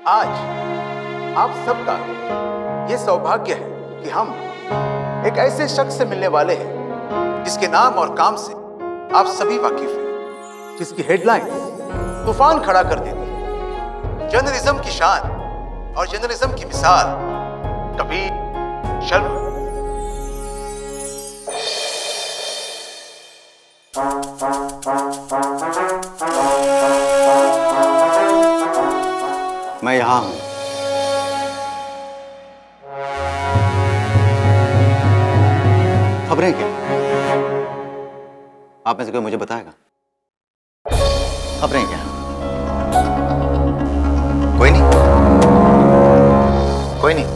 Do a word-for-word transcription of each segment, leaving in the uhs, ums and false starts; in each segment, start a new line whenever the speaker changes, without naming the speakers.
आज आप सबका ये सौभाग्य है कि हम एक ऐसे शख्स से मिलने वाले हैं जिसके नाम और काम से आप सभी वाकिफ हैं, जिसकी हेडलाइन तूफान खड़ा कर देती है। जर्नलिज्म की शान और जर्नलिज्म की मिसाल कबीर शर्मा।
मैं यहां हूं। खबरें क्या? आप में से कोई मुझे बताएगा? खबरें क्या? कोई नहीं, कोई नहीं।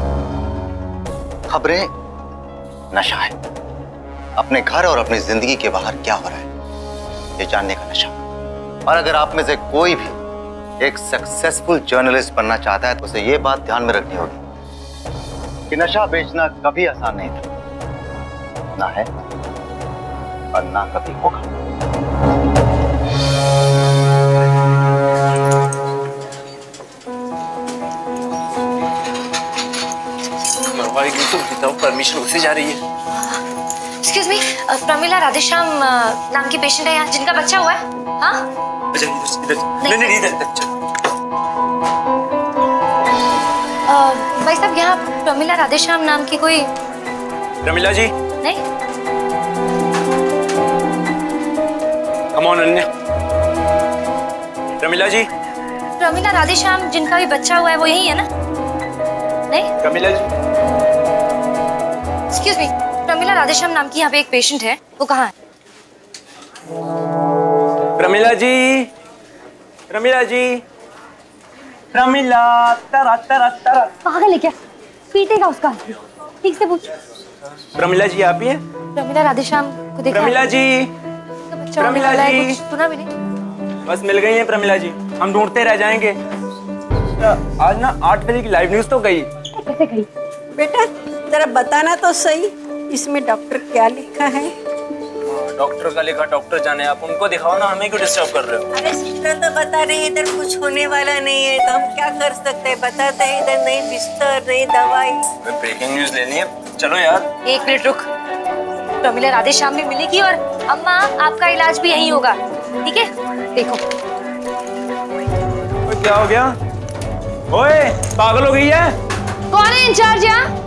खबरें नशा है। अपने घर और अपनी जिंदगी के बाहर क्या हो रहा है ये जानने का नशा। और अगर आप में से कोई भी एक सक्सेसफुल जर्नलिस्ट बनना चाहता है तो उसे ये बात ध्यान में रखनी होगी कि नशा बेचना कभी आसान नहीं था, ना है और ना कभी होगा।
तो परमिशन उसे जा रही है।
एक्सक्यूज मी, प्रमिला राधेश्याम नाम की पेशेंट है यहाँ जिनका बच्चा हुआ है। हाँ
अच्छा इधर नहीं नहीं इधर इधर।
भाई साहब यहाँ प्रमिला राधेश्याम नाम की कोई।
प्रमिला जी
नहीं।
कम ऑन अन्य। प्रमिला जी।
प्रमिला राधेश्याम जिनका भी बच्चा हुआ है वो यही है ना? नहीं।
प्रमिला जी।
एक्सक्यूज मी, प्रमिला राधेश्याम नाम की यहाँ पे एक पेशेंट है, वो कहाँ है?
प्रमिला जी, प्रमिला जी, प्रमिला। तरा तरा तरा।
पागल है क्या? पीटेगा उसका। ठीक से पूछ।
प्रमिला जी आप ही हैं?
प्रमिला राधेश्याम को देखा?
प्रमिला जी, प्रमिला जी।
सुना भी नहीं।
बस मिल गई है प्रमिला जी, हम ढूंढते रह जाएंगे। आज ना आठ बजे की लाइव न्यूज तो गई।
कैसे गई?
बेटा जरा बताना तो सही, इसमें डॉक्टर क्या लिखा है?
डॉक्टर का लिखा डॉक्टर जाने, आप उनको दिखाओ ना, हमें क्यों डिस्टर्ब कर रहे हो?
अरे सिस्टर तो बता रही है इधर कुछ होने वाला नहीं है, तो हम क्या कर सकते हैं? बताते हैं इधर नहीं बिस्तर नहीं दवाई।
ब्रेकिंग न्यूज लेनी है, चलो यार।
एक मिनट रुक। प्रमिला राधेश्याम भी मिलेगी और अम्मा आपका इलाज भी यहीं होगा, ठीक है? देखो।
क्या हो गया? ओए पागल हो गई है?
कौन है इंचार्ज यहाँ?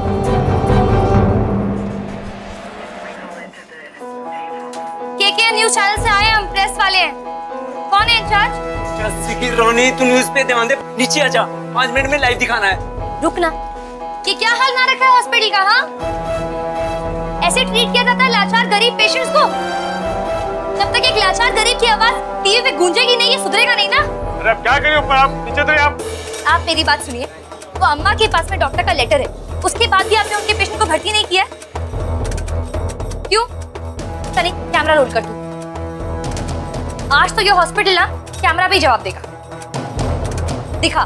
न्यूज चैनल से आए हम, प्रेस वाले हैं। कौन है इंचार्ज?
रोनी तू न्यूज पे ध्यान दे, नीचे आजा, पाँच मिनट में लाइव दिखाना है।
रुकना। ये क्या हाल ना रखा है हॉस्पिटल का? हाँ, ऐसे ट्रीट किया जाता है लाचार गरीब पेशेंट्स को? जब तक एक लाचार गरीब की आवाज टीवी पे गूंजेगी नहीं, ये सुधरेगा नहीं ना।
अरे अब क्या करें ऊपर, आप नीचे तो आप
आप मेरी बात सुनिए। वो अम्मा के पास में डॉक्टर का लेटर है, उसके बाद भी आपने उनके पेशेंट को भर्ती नहीं किया? क्यों? चलिए कैमरा रोल कर दो। आज तो ये हॉस्पिटल ना कैमरा भी जवाब देगा। दिखा।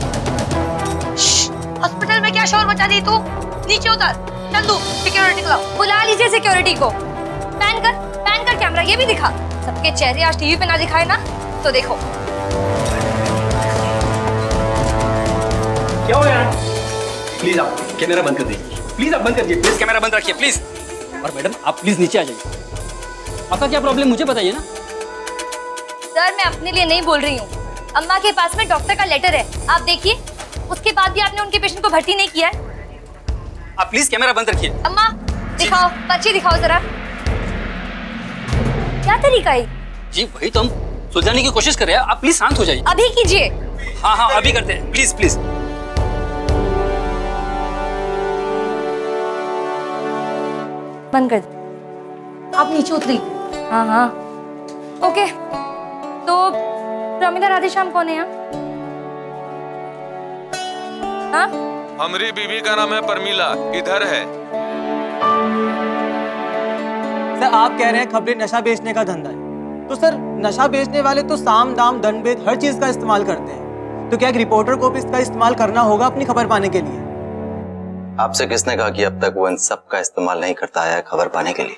हॉस्पिटल में क्या शोर मचा दी तू? नीचे उतर, चल तू सिक्योरिटी को लाओ। बुला लीजिए सिक्योरिटी को। पैन कर, पैन कर कैमरा, ये भी दिखा। सबके चेहरे आज टीवी पे ना दिखाए ना तो देखो।
क्या हो यार? प्लीज आप कैमरा बंद कर दीजिए, प्लीज आप बंद कर दीजिए, प्लीज कैमरा बंद रखिए प्लीज।
और मैडम आप प्लीज नीचे आ जाइए। आपका क्या प्रॉब्लम मुझे बताइए ना।
सर मैं अपने लिए नहीं बोल रही हूँ, अम्मा के पास में डॉक्टर का लेटर है, आप देखिए। उसके बाद भी आपने उनके पेशेंट को भर्ती नहीं किया है।
आप प्लीज कैमरा बंद रखिए।
अम्मा दिखाओ, बच्ची दिखाओ जरा। क्या तरीका है?
जी वही तो हम सुलझाने की कोशिश कर रहे हैं, आप प्लीज शांत हो जाइए।
अभी कीजिए।
हाँ हाँ अभी करते हैं, प्लीज प्लीज।
बंद कर दे। आप नीचे उतरी। हाँ हाँ ओके। तो प्रमिला राधेश्याम कौन है यहाँ? हाँ?
हमारी बीवी का नाम है परमिला, इधर है।
सर आप कह रहे हैं खबरें नशा बेचने का धंधा है, तो सर नशा बेचने वाले तो साम दाम दंड भेद हर चीज का इस्तेमाल करते हैं, तो क्या एक रिपोर्टर को भी इसका इस्तेमाल करना होगा अपनी खबर पाने के लिए?
आपसे किसने कहा कि अब तक वो इन सब का इस्तेमाल नहीं करता आया है खबर पाने के लिए?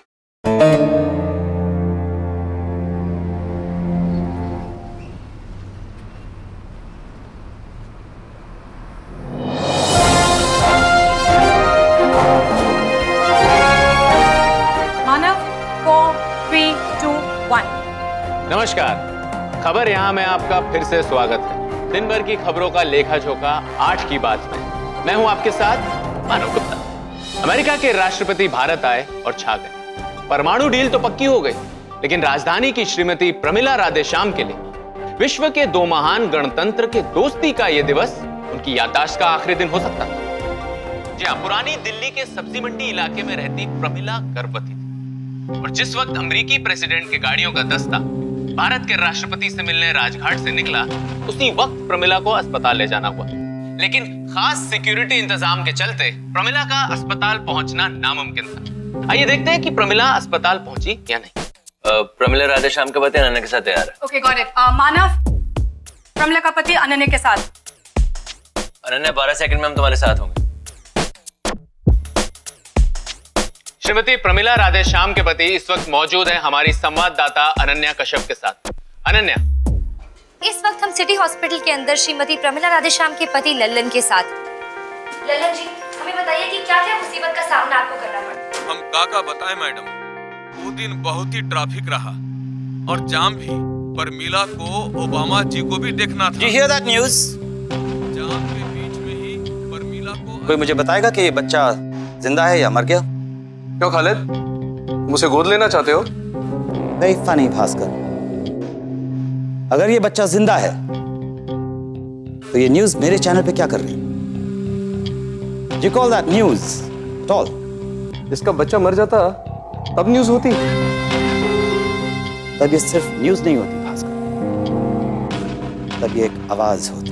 वन।
नमस्कार, खबर यहाँ में आपका फिर से स्वागत है। दिन भर की खबरों का लेखा जोखा आठ की बात में मैं हूँ आपके साथ मानव गुप्ता। अमेरिका के राष्ट्रपति भारत आए और छा गए। परमाणु डील तो पक्की हो गई, लेकिन राजधानी की श्रीमती प्रमिला राधेश्याम के लिए विश्व के दो महान गणतंत्र के दोस्ती का यह दिवस उनकी याददाश्त का आखिरी दिन हो सकता है। जी हाँ, पुरानी दिल्ली के सब्जी मंडी इलाके में रहती प्रमिला गर्भवती थी और जिस वक्त अमेरिकी प्रेसिडेंट के गाड़ियों का दस्ता भारत के राष्ट्रपति से मिलने राजघाट से निकला, उसी वक्त प्रमिला को अस्पताल ले जाना हुआ। लेकिन खास सिक्योरिटी इंतजाम के चलते प्रमिला का अस्पताल पहुंचना नामुमकिन था। आइए देखते हैं कि प्रमिला अस्पताल पहुंची या नहीं।
प्रमिला राधेश्याम के पति अनन्या के साथ तैयार है।
Okay, got it. Manav, Pramila का पति अनन्या के साथ।
अनन्या, बारह सेकंड में हम तुम्हारे साथ होंगे।
श्रीमती प्रमिला राधेश्याम के पति इस वक्त मौजूद है हमारी संवाददाता अनन्या कश्यप के साथ। अनन्या,
इस वक्त हम सिटी हॉस्पिटल के अंदर श्रीमती प्रमिला राधेश्याम के पति लल्लन के साथ। लल्लन जी, हमें बताइए कि क्या क्या मुसीबत का सामना आपको करना पड़ा।
हम काका बताएं मैडम, वो दिन बहुत ही ट्रैफिक रहा और जाम भी। प्रमिला को ओबामा जी को भी देखना था।
Did you hear that news?
जाम के बीच में ही प्रमिला को।
कोई मुझे बताएगा कि ये बच्चा जिंदा है या मर गया?
क्यों खालिद, मुझे गोद लेना चाहते हो?
Very funny, Bhaskar. अगर ये बच्चा जिंदा है तो ये न्यूज मेरे चैनल पे क्या कर रही है? You call that news at all?
इसका बच्चा मर जाता तब न्यूज होती।
तब ये सिर्फ न्यूज नहीं होती भास्कर, तब ये एक आवाज होती।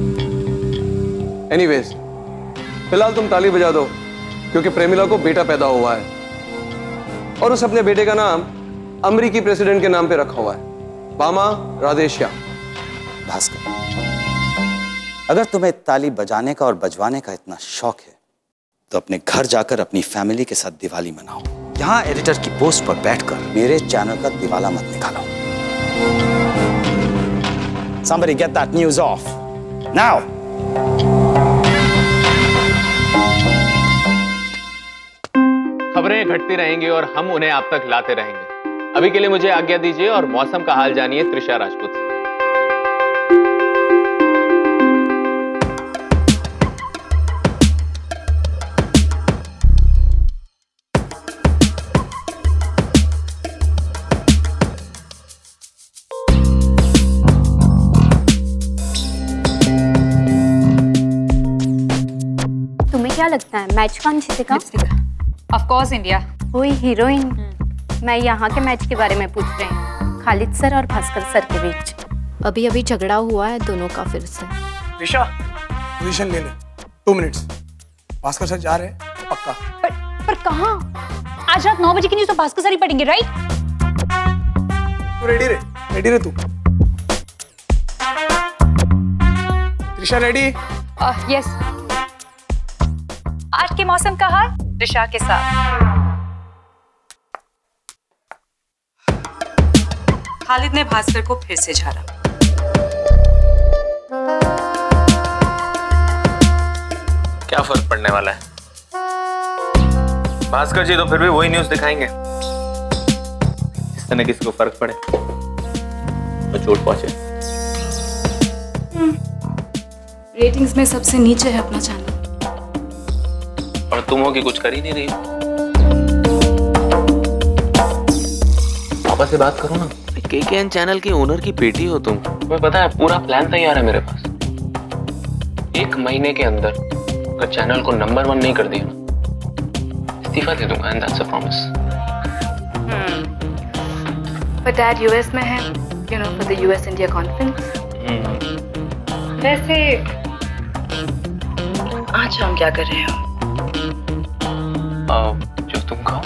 एनीवेज, फिलहाल तुम ताली बजा दो क्योंकि प्रेमिला को बेटा पैदा हुआ है और उस अपने बेटे का नाम अमेरिकी प्रेसिडेंट के नाम पे रखा हुआ है, बामा राधेश्याम।
भास्कर, अगर तुम्हें ताली बजाने का और बजवाने का इतना शौक है तो अपने घर जाकर अपनी फैमिली के साथ दिवाली मनाओ। यहाँ एडिटर की पोस्ट पर बैठकर मेरे चैनल का दिवाला मत निकालो। Somebody get that news off now.
खबरें घटती रहेंगी और हम उन्हें आप तक लाते रहेंगे। अभी के लिए मुझे आज्ञा दीजिए और मौसम का हाल जानिए त्रिशा राजपूत से।
तुम्हें क्या लगता है मैच कौन जीतेगा?
Of course India.
वही हीरोइन। मैं यहाँ के मैच के बारे में पूछ रही हूँ, खालिद सर और भास्कर सर के बीच। अभी अभी झगड़ा हुआ है दोनों का फिर से।
ऋषा, पोजीशन ले ले। Two minutes. भास्कर सर जा रहे हैं पक्का।
पर पर कहाँ? आज रात नौ बजे की न्यूज़ तो भास्कर सर ही पढ़ेंगे, राइट?
तू रेडी रे, रेडी रे तू। ऋषा रेडी?
यस। आज के मौसम का हाल ऋषा के साथ। खालिद ने भास्कर को फिर से झाड़ा।
क्या फर्क पड़ने वाला है? भास्कर जी तो फिर भी वही न्यूज दिखाएंगे। इससे न किसी को फर्क पड़े तो चोट पहुंचे।
रेटिंग्स में सबसे नीचे है अपना चैनल
और तुम हो कि कुछ कर ही नहीं रही हो। पापा से बात करो ना। के के एन चैनल की ओनर की बेटी हो तुम। तुम्हें पता है पूरा प्लान तैयार है मेरे पास। एक महीने के अंदर अगर चैनल को नंबर वन नहीं कर दिया ना, इस्तीफा दे दूंगा। And that's a promise.
पर डैड यूएस में है, you know, for the US India conference. वैसे आज हम क्या कर रहे हो?
जो तुम खाओ।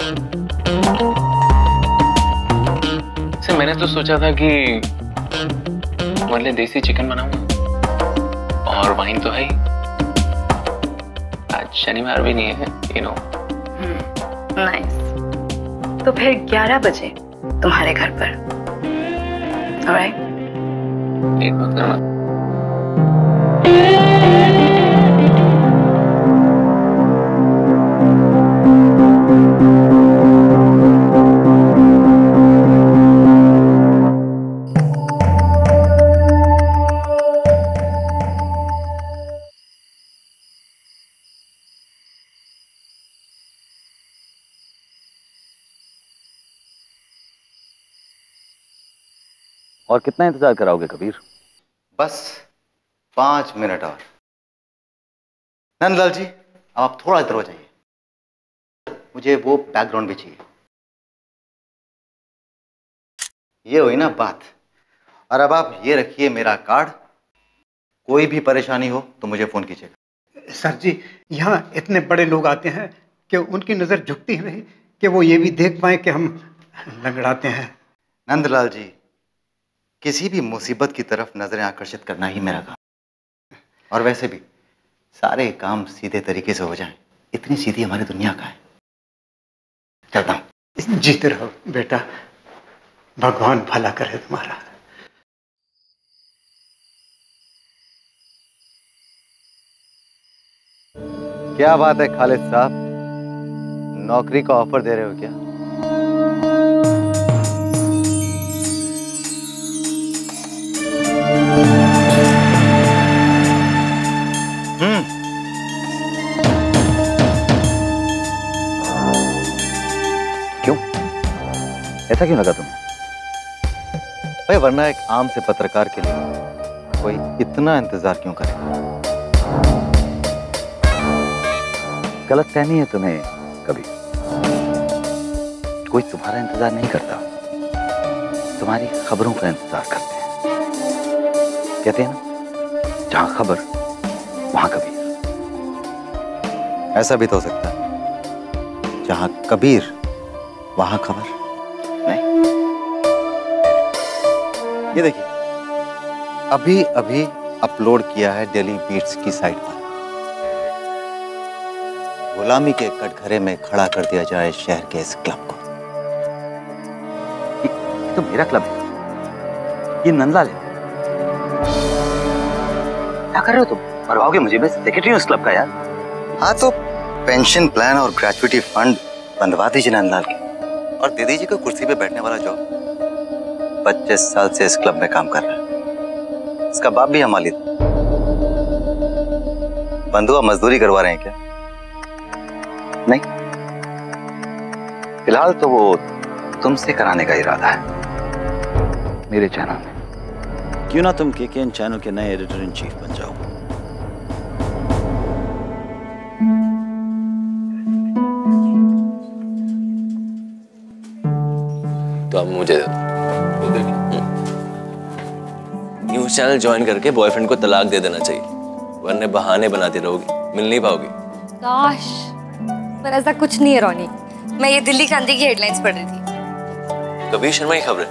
से मैंने तो सोचा था कि तुम्हारे लिए देसी चिकन बनाऊंगा और वाइन तो है ही। आज शनिवार भी नहीं है, यू नो।
नाइस। तो फिर ग्यारह बजे तुम्हारे घर पर। ऑलराइट?
एक बात करना।
और कितना इंतजार कराओगे कबीर?
बस पांच मिनट और। नंदलाल जी, अब आप थोड़ा इधर हो जाइए, मुझे वो बैकग्राउंड भी चाहिए। ये हुई ना बात। और अब आप ये रखिए मेरा कार्ड, कोई भी परेशानी हो तो मुझे फोन कीजिएगा।
सर जी, यहाँ इतने बड़े लोग आते हैं कि उनकी नजर झुकती नहीं कि वो ये भी देख पाए कि हम लंगड़ाते हैं।
नंदलाल जी, किसी भी मुसीबत की तरफ नजरें आकर्षित करना ही मेरा काम। और वैसे भी सारे काम सीधे तरीके से हो जाएं, इतनी सीधी हमारी दुनिया का है। चलता हूं।
जीते रहो बेटा, भगवान भला करे तुम्हारा।
क्या बात है खालिद साहब, नौकरी का ऑफर दे रहे हो क्या? हम्म क्यों? ऐसा क्यों लगा तुम्हें? भाई वरना एक आम से पत्रकार के लिए कोई इतना इंतजार क्यों करेगा? गलत फहमी है तुम्हें कभी। कोई तुम्हारा इंतजार नहीं करता, तुम्हारी खबरों का इंतजार करते हैं। कहते हैं ना, जहां खबर वहां कबीर। ऐसा भी तो हो सकता है, जहां कबीर वहां खबर नहीं। ये देखिए, अभी अभी अपलोड किया है डेली बीट्स की साइट पर। गुलामी के कटघरे में खड़ा कर दिया जाए शहर के इस क्लब को। ये तो मेरा क्लब है, ये नंदलाल है। क्या कर रहे हो तुम? मरवाओगे मुझे? मैं सेक्रेटरी हूँ इस क्लब का यार। हाँ तो पेंशन प्लान और ग्रेचुइटी फंड बंधवा दीजिए नंदलाल के, और दे दीजिए को कुर्सी पे बैठने वाला जॉब। पच्चीस साल से इस क्लब में काम कर रहा है, इसका बाप भी हमारी था। बंधुआ मजदूरी करवा रहे हैं क्या? नहीं, फिलहाल तो वो तुमसे कराने का इरादा है मेरे चैनल में।
क्यों ना तुम केकेएन चैनल के नए एडिटर इन चीफ बन जाओ।
तो अब मुझे न्यूज चैनल ज्वाइन करके बॉयफ्रेंड को तलाक दे देना चाहिए, वरना बहाने बनाती रहोगी, मिल नहीं पाओगी।
काश, पर ऐसा कुछ नहीं है रोनी। मैं ये दिल्ली क्रांति की हेडलाइंस पढ़ रही थी।
कबीर शर्मा की खबरें।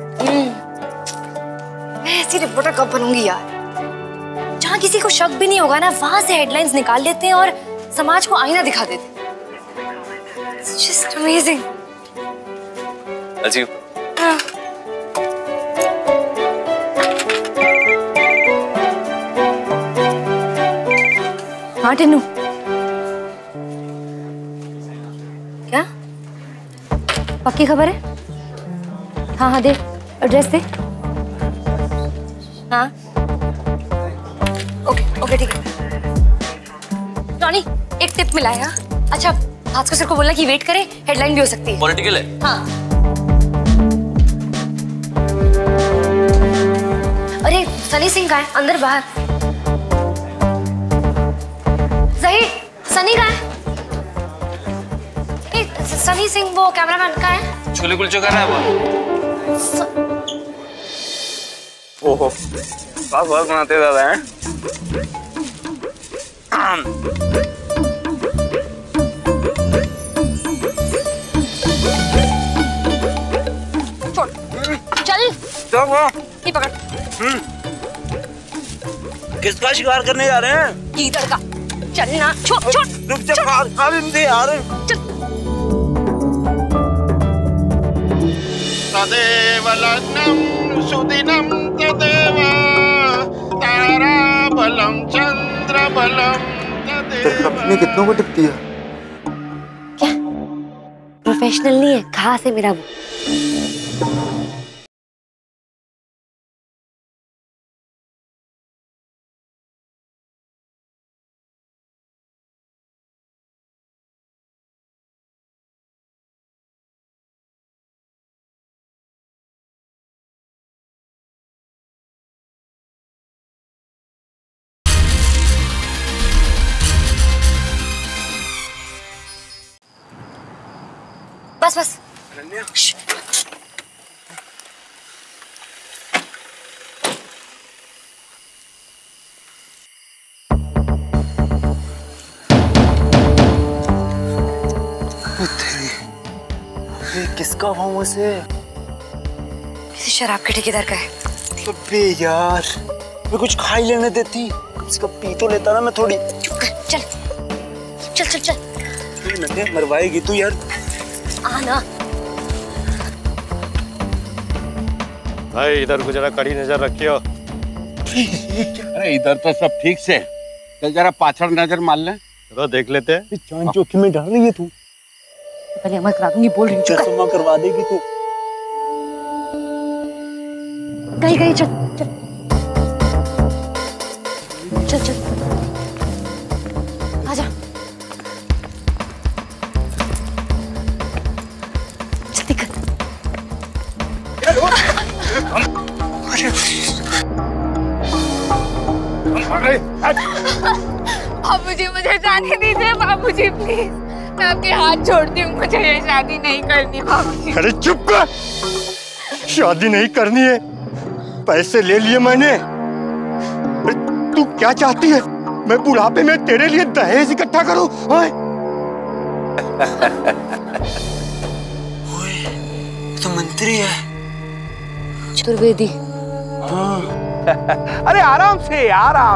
मैं ऐसी रिपोर्टर कब बनूंगी यार, जहाँ किसी को शक भी नहीं होगा ना, वहां से हेडलाइंस निकाल लेते हैं और समाज को आईना दिखा देते हैं। It's just amazing।
अजीब।
हाँ। हाँ टिन्नू, क्या पक्की खबर है? हाँ हाँ दे, एड्रेस दे। हाँ ओके ओके ठीक है। रॉनी, एक टिप मिला है। हाँ अच्छा, भास्कर सर को बोलना कि वेट करें, हेडलाइन भी हो सकती है।
पॉलिटिकल है।
हाँ। अरे सनी सिंह कहाँ है? अंदर बाहर। ज़हीर, सनी कहाँ है? ए, सनी सिंह वो कैमरामैन कहाँ है?
छोले कुलचे कर रहा है वो।
स...
ओहो, बहुत बहुत बनाते दादा हैं।
छोड़, चल।
चल वो।
ये पकड़।
किसका शिकार करने जा रहे हैं?
गीदड़ का। चल ना, छोड़ छोड़।
रुक जा, खा खा लेंगे यार।
तदेव लग्नं सुदिनं तदेव ताराबलं चंद्रबलं तदेव।
अपने कितनों को टिप दिया?
क्या प्रोफेशनल नहीं है? कहाँ से मेरा वो बस बस।
ये किसका हुआ से?
किसी शराब के ठेकेदार का है।
अबे यार, मैं कुछ खा ही लेने देती, कम से कम पी तो लेता ना मैं थोड़ी।
चल चल चल चल।
नन्हे मरवाएगी तू यार।
आ ना।
भाई इधर को जरा कड़ी नजर रखियो।
अरे इधर तो सब ठीक से, तो जरा पाछड़ नजर मार ले।
चलो देख लेते हैं।
जान जोखिम में डाल रही है तू।
पहले अमर करा दूंगी, बोल रही हूँ।
चश्मा करवा देगी तू।
गई गई, चल चल चल चल आजा। जल्दी कर।
बाबूजी मुझे जाने दीजिए, बाबूजी प्लीज, मैं आपके हाथ छोड़ती हूँ, मुझे ये शादी नहीं करनी बाबूजी।
अरे चुप कर, शादी नहीं करनी है, पैसे ले लिए मैंने। अरे तू क्या चाहती है, मैं बुढ़ापे में तेरे लिए दहेज इकट्ठा करूं?
तो मंत्री है
चतुर्वेदी।
हाँ। अरे आराम से, आराम।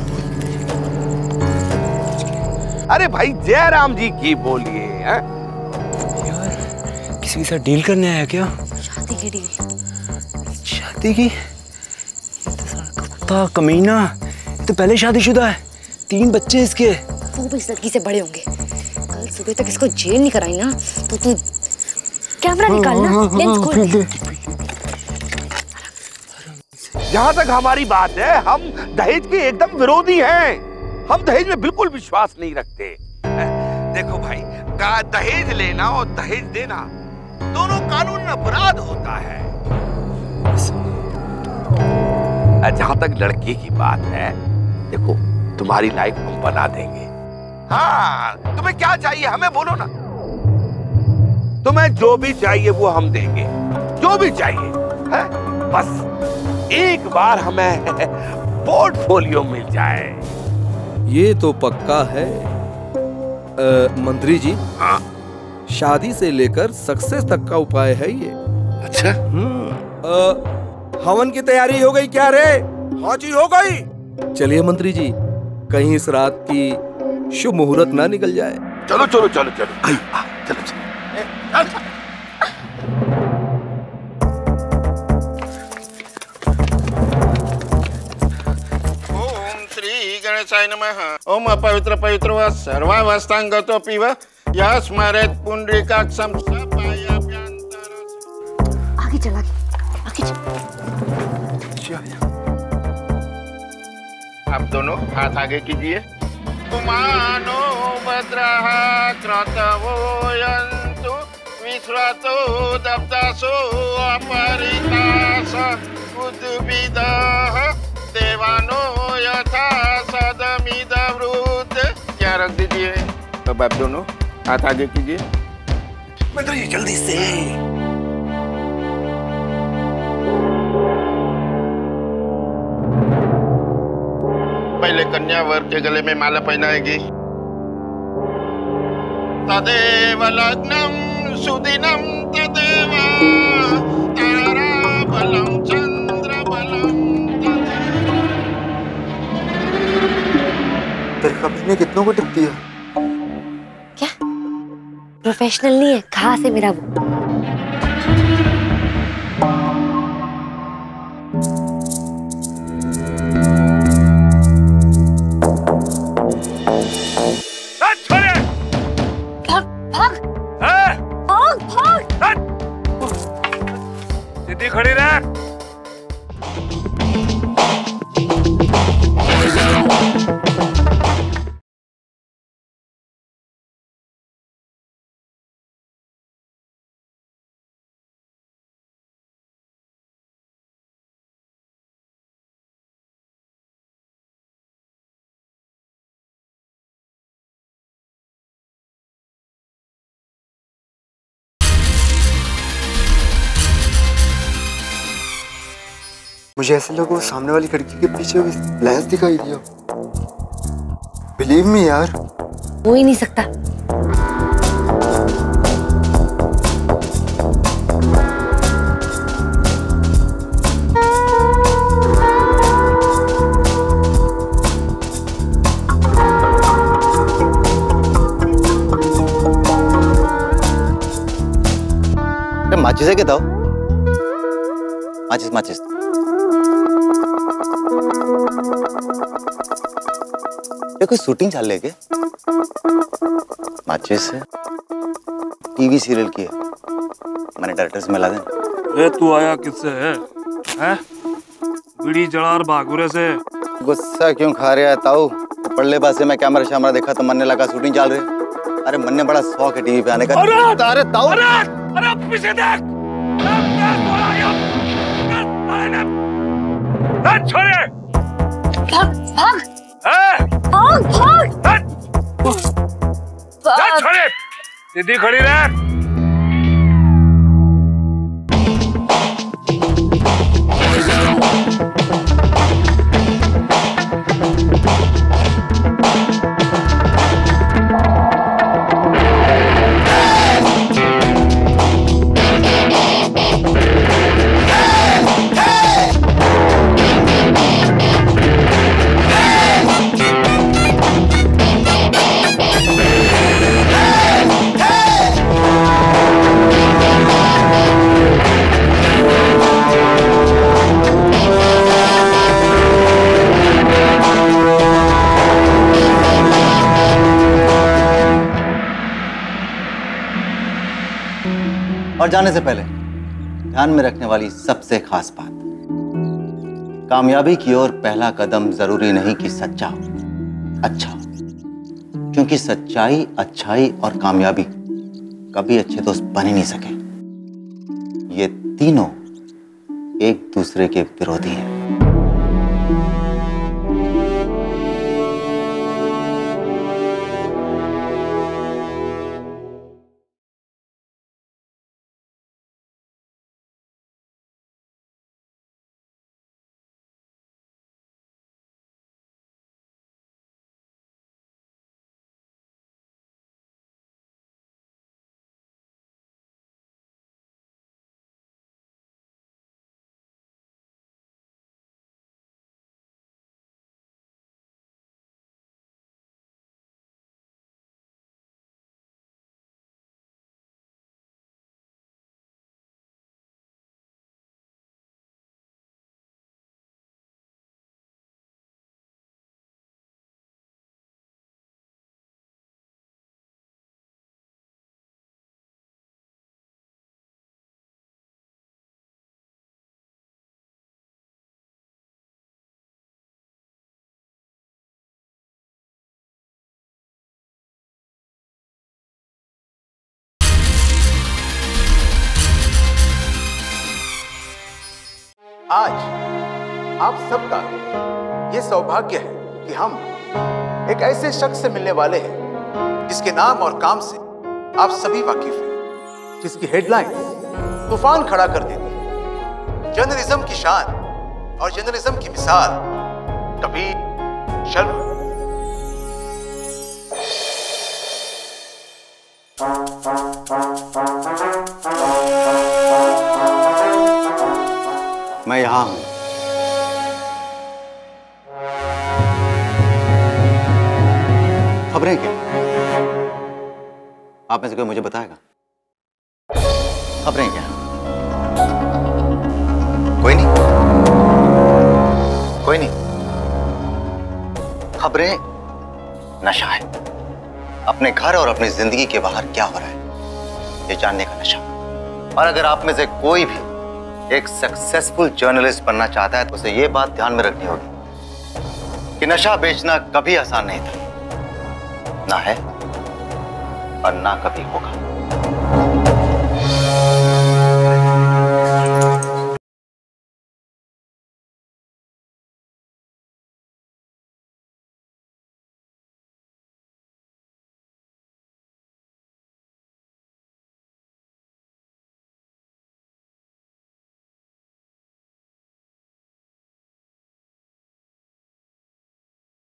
अरे भाई जय राम जी की बोलिए। यार
किसी के साथ डील करने आया क्या?
शादी की डील।
शादी की? कुत्ता कमीना, तो पहले शादीशुदा है, तीन बच्चे इसके।
वो भी इस लड़की से बड़े होंगे। कल सुबह तक इसको जेल नहीं कराई ना तो तू कैमरा निकालना, लेंस खोल।
जहाँ तक हमारी बात है, हम दहेज के एकदम विरोधी हैं। हम दहेज में बिल्कुल विश्वास नहीं रखते। देखो भाई, दहेज लेना और दहेज देना दोनों कानून में अपराध होता है। जहाँ तक लड़की की बात है, देखो तुम्हारी लाइफ हम बना देंगे। हाँ, तुम्हें क्या चाहिए हमें बोलो ना, तुम्हें जो भी चाहिए वो हम देंगे, जो भी चाहिए है? बस एक बार हमें पोर्टफोलियो मिल जाए।
ये तो पक्का है। आ, मंत्री जी,
हाँ?
शादी से लेकर सक्सेस तक का उपाय है ये।
अच्छा।
हम्म। हवन की तैयारी हो गई क्या रे?
हाँ जी हो गई।
चलिए मंत्री जी, कहीं इस रात की शुभ मुहूर्त ना निकल जाए।
चलो चलो चलो चलो आ, चलो चलो।
गणेशाय नमः। ओम अपवित्र पवित्र व सर्वावस्थांगतो पीव यः स्मरेत् पुंडरीकाक्षं सपायाभ्यंतर।
आगे चल, आगे आगे चल।
आप दोनों हाथ आगे कीजिए। कुमानो भद्रः क्रतवो यन्तु विश्वातो दब्दासो अपरितास उद्भिदः देवानो यथा सदमिदवृद्ध। क्या रख दीजिए। अब आप दोनों हाथ आगे कीजिए।
मंत्री जी जल्दी से।
पहले कन्या वर के गले में माला पहनाएगी। तदेव लग्नं सुदिनं तदेव ताराबलं चंद्रबलं।
तेरे कमीने कितनों को टिप दिया?
क्या प्रोफेशनल नहीं है? कहाँ से मेरा वो? भाग भाग भाग भाग।
सीधी खड़ी रह।
मुझे ऐसा लगा वो सामने वाली खिड़की के पीछे लेंस दिखाई दिया। बिलीव मी यार।
हो ही नहीं सकता।
माचिस है क्या दाओ? माचिस माचिस। ये कोई शूटिंग चल रही है क्या? माचिस है, टीवी सीरियल की है। मैंने डायरेक्टर से मिला देना।
ये तू आया किससे है? हैं? बीड़ी जला और भागुरे से।
गुस्सा क्यों खा रहा है ताऊ? पड़ले पास से मैं कैमरा शैमरा देखा तो मन्ने लगा शूटिंग चल रही है। अरे मन्ने बड़ा शौक है टीवी पे आने का।
अरे
अरे ताऊ,
अरे पीछे देख। छोड़े।
भाग भाग भाग भाग।
छोड़े। दीदी खड़ी रह।
और जाने से पहले ध्यान में रखने वाली सबसे खास बात, कामयाबी की ओर पहला कदम जरूरी नहीं कि सच्चा हो, अच्छा हो। क्योंकि सच्चाई, अच्छाई और कामयाबी कभी अच्छे दोस्त बन ही नहीं सके। ये तीनों एक दूसरे के विरोधी हैं।
आज आप सबका ये सौभाग्य है कि हम एक ऐसे शख्स से मिलने वाले हैं जिसके नाम और काम से आप सभी वाकिफ हैं, जिसकी हेडलाइन तूफान खड़ा कर देती है। जर्नलिज्म की शान और जर्नलिज्म की मिसाल कबीर शर्मा।
मैं यहां हूं। खबरें क्या? आप में से कोई मुझे बताएगा? खबरें क्या? कोई नहीं, कोई नहीं। खबरें नशा है। अपने घर और अपनी जिंदगी के बाहर क्या हो रहा है, ये जानने का नशा। और अगर आप में से कोई भी एक सक्सेसफुल जर्नलिस्ट बनना चाहता है तो उसे ये बात ध्यान में रखनी होगी कि नशा बेचना कभी आसान नहीं था, ना है और ना कभी होगा।